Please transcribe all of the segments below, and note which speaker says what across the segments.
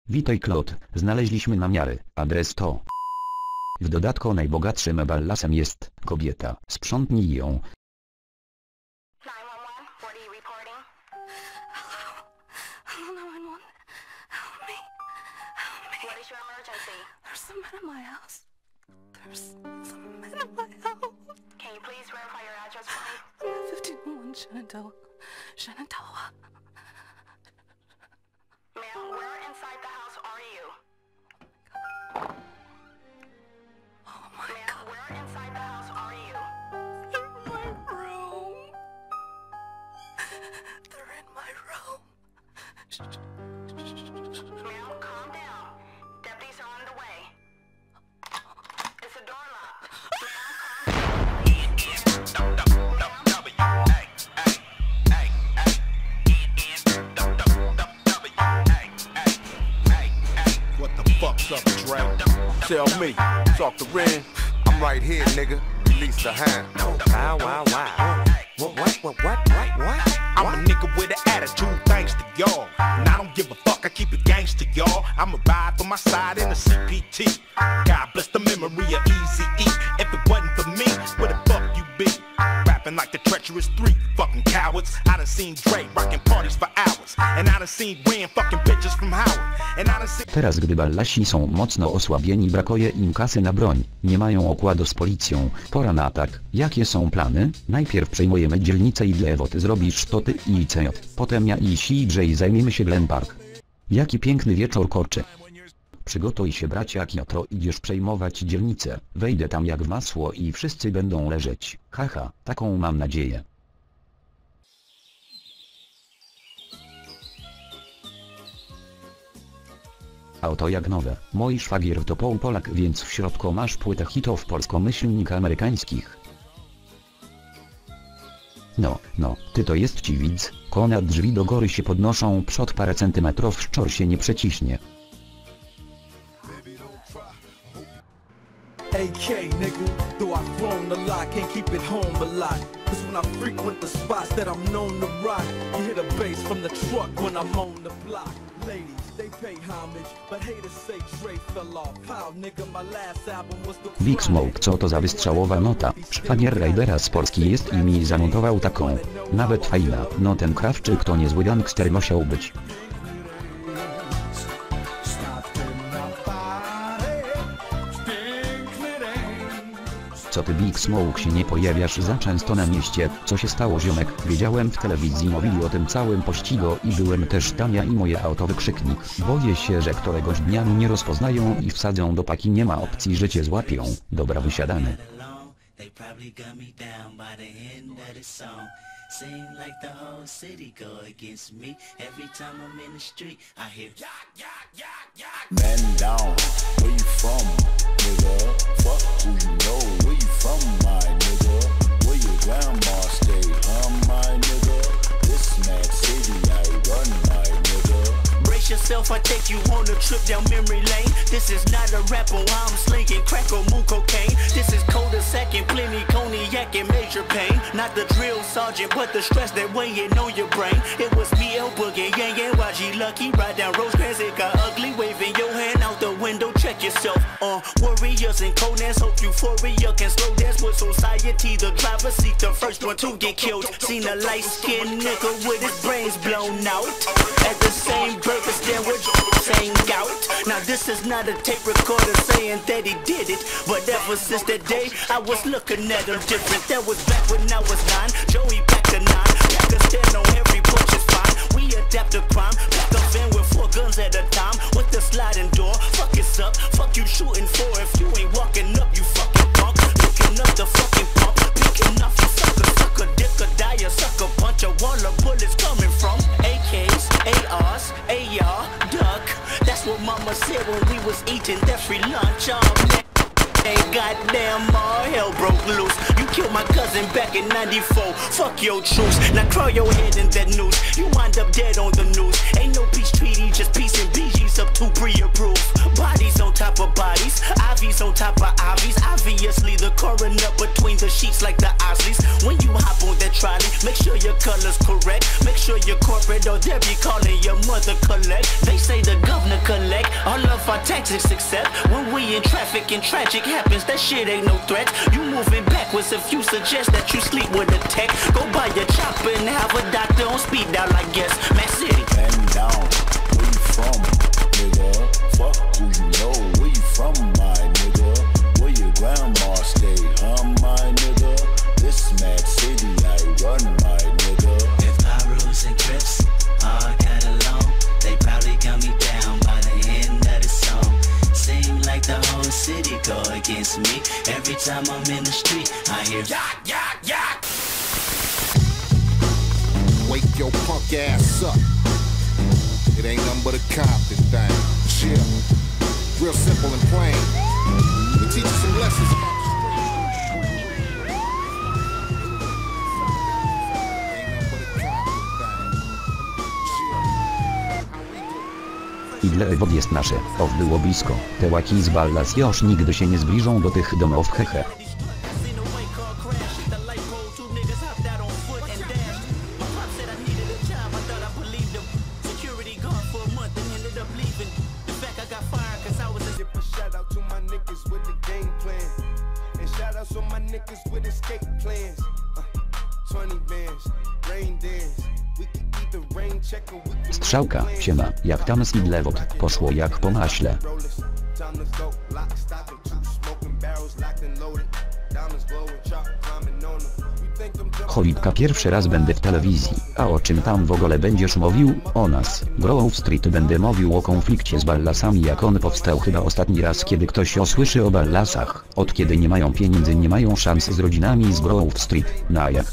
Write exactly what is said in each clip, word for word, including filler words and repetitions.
Speaker 1: Witaj Claude, znaleźliśmy namiary, adres to. W dodatku najbogatszym ballasem jest kobieta, sprzątnij ją.
Speaker 2: Shenandoah. Shenandoah.
Speaker 3: Ma'am, where inside the house are you?
Speaker 2: Oh my
Speaker 3: Ma'am,
Speaker 2: God.
Speaker 3: where inside the house are you?
Speaker 2: They're in my room. They're in my room.
Speaker 3: Ma'am, calm down. Deputies are on the way. Is the door locked? Ma'am, calm down.
Speaker 4: Up, Dre. Tell me, talk to Ren. I'm right here, nigga. Release the hand.
Speaker 5: Wow, wow, wow. What, what, what, what, what, what?
Speaker 6: I'm a nigga with an attitude, thanks to y'all. And I don't give a fuck, I keep it gangsta, y'all. I'ma ride for my side in a C P T. God bless the memory of Eazy-E. If it wasn't for me, where the fuck you be? Rapping like the treacherous three, fucking cowards. I done seen Dre rocking parties for hours. And I done seen Ren fucking bitches from Howard. And I done seen...
Speaker 1: Teraz gdy ballasi są mocno osłabieni, brakuje im kasy na broń, nie mają okładu z policją, pora na atak. Jakie są plany? Najpierw przejmujemy dzielnicę i Dlewo, ty zrobisz to ty i C J. Potem ja i C J zajmiemy się Glen Park. Jaki piękny wieczór korczy. Przygotuj się bracia, jutro idziesz przejmować dzielnicę. Wejdę tam jak w masło i wszyscy będą leżeć. Haha, taką mam nadzieję. Auto jak nowe. Mój szwagier to Paul Polak, więc w środku masz płytę hitów polsko-myślnik amerykańskich. No, no, ty to jest ci widz, kona drzwi do góry się podnoszą, przod parę centymetrów szczor się nie przeciśnie.
Speaker 7: A K nigga, though I've grown a lot, can't keep it home a lot. Cause when I frequent the spots that I'm known to rock, you hear the bass from the truck when I'm on the block. Ladies, they pay homage, but haters say Dre fell off. How nigga, my last album was the
Speaker 1: Big Smoke, co to za wystrzałowa nota? Szwagier Raidera z Polski jest i mi zamontował taką. Nawet fajna, no ten Krawczyk to niezły gangster musiał być. Co ty Big Smoke się nie pojawiasz za często na mieście? Co się stało ziomek? Wiedziałem, w telewizji mówili o tym całym pościgu i byłem też tam ja i moje auto wykrzyknik. Boję się, że któregoś dnia mnie rozpoznają i wsadzą do paki, nie ma opcji, że cię złapią. Dobra, wysiadamy.
Speaker 8: Seem like the whole city go against me. Every time I'm in the street, I hear yak, yak, yak, yak.
Speaker 9: Man down, where you from, nigga? Fuck who you know, where you from, my nigga? Where your grandma stay, huh, my nigga? This mad city I run, my nigga.
Speaker 8: Brace yourself, I take you on a trip down memory lane. This is not a rapper, I'm slinging crack or moon cocaine. This is cul-de-sac and plenty cognac and major pain. Not the drill sergeant, but the stress that weighing on your brain. It was B L Boogie, Yang Yang, Y G Lucky. Ride down Rosecrans, it got ugly. Waving your hand out the window, check yourself. Uh, warriors and Conans, hope euphoria can slow dance with society. The driver seat, the first one to get killed. Seen a light-skinned nigga with his brains blown out. At the same burger stand with same gout. Now this is not a tape recorder saying that he did it, but ever since that day, I was looking at him different. That was back when I was nine. Joey back to nine. Back to stand on every punch is fine. We adapt to crime. Back a van with four guns at a time. With the sliding door. Fuck it's up. Fuck you shooting for. If you ain't walking up, you fucking punk. Picking up the fucking pump. Picking off you sucker, sucker, dick or die, a sucker punch. A wall of bullets coming from A Ks, A Rs, A R, duck. That's what mama said when we was eating that free lunch. Oh, man. Hey, goddamn, all hell broke loose. You killed my cousin back in ninety-four. Fuck your truce. Now crawl your head in that noose. You wind up dead on the news. Ain't no peace treaty, just peace and B G's up to pre-approved. Bodies on top of bodies, I Vs on top of I Vs. Obviously the coroner between the sheets like the Osleys. When you hop on that trolley, make sure your color's correct. Make sure you're corporate or they'll be calling your mother collect. They say the governor collect. All of our tactics except when we in traffic and tragic happens, that shit ain't no threat. You moving backwards if you suggest that you sleep with a tech. Go buy your chopper and have a doctor on speed dial, I guess. Mac City.
Speaker 9: Man down, where you from, nigga? Fuck who you know, where you from, my nigga? Where your grandma stay, huh, my nigga? This Mac City, I run, my nigga.
Speaker 10: If Pyrus and Crips all got along, they probably got me down by the end of the song. Seem like the whole city go against me. Every time I'm in the street, I hear yak, yak, yak.
Speaker 4: Wake your punk ass up. It ain't nothing but a Compton thing. Chill. Real simple and plain. We teach you some lessons about
Speaker 1: Idlewod jest nasze, och było blisko, te łaki z Ballas już nigdy się nie zbliżą do tych domów, hehe. Strzałka, siema, jak tam z Idlewod, poszło jak po maśle. Cholipka, pierwszy raz będę w telewizji, a o czym tam w ogóle będziesz mówił? O nas, Grove Street. Będę mówił o konflikcie z Ballasami, jak on powstał chyba ostatni raz, kiedy ktoś osłyszy o Ballasach, od kiedy nie mają pieniędzy, nie mają szans z rodzinami z Grove Street, na jak?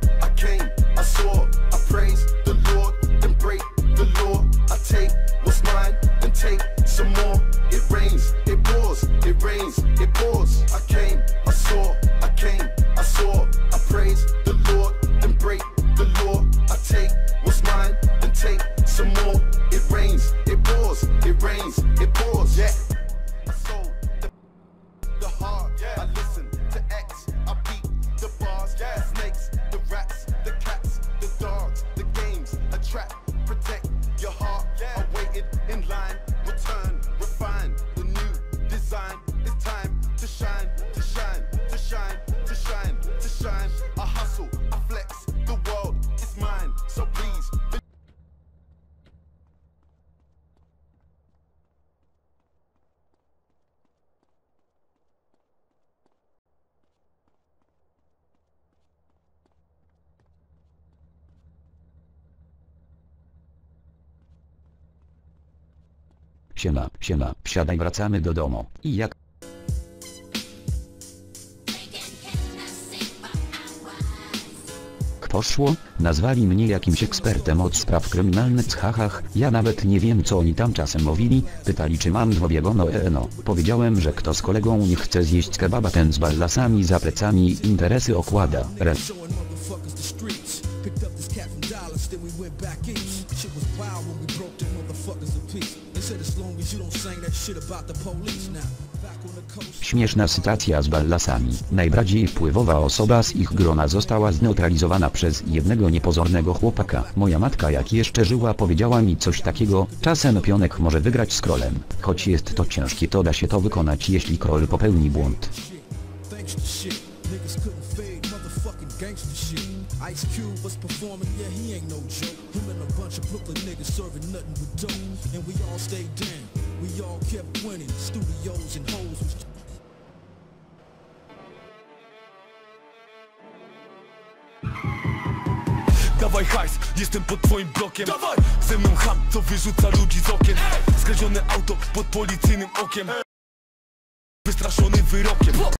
Speaker 1: Siema, siema, wsiadaj, wracamy do domu. I jak poszło? Nazwali mnie jakimś ekspertem od spraw kryminalnych, hachach, ja nawet nie wiem co oni tam czasem mówili, pytali czy mam dwobiego, no e no, powiedziałem, że kto z kolegą nie chce zjeść kebaba, ten z Ballasami za plecami interesy okłada. Re Śmieszna sytuacja z Ballasami. Najbardziej wpływowa osoba z ich grona została zneutralizowana przez jednego niepozornego chłopaka. Moja matka jak jeszcze żyła powiedziała mi coś takiego, czasem pionek może wygrać z królem. Choć jest to ciężkie, to da się to wykonać, jeśli król popełni błąd. Ice Cube was performing, yeah, he ain't no joke. Him and a bunch of Brooklyn niggas serving nothing but dope. And we all stayed down, we all kept winning. Studios and hoes was...
Speaker 11: Dawaj hajs, jestem pod twoim blokiem. Dawaj! Ze mną ham, co wyrzuca ludzi z okien. Skradzione auto pod policyjnym okiem. Wystraszony wyrokiem.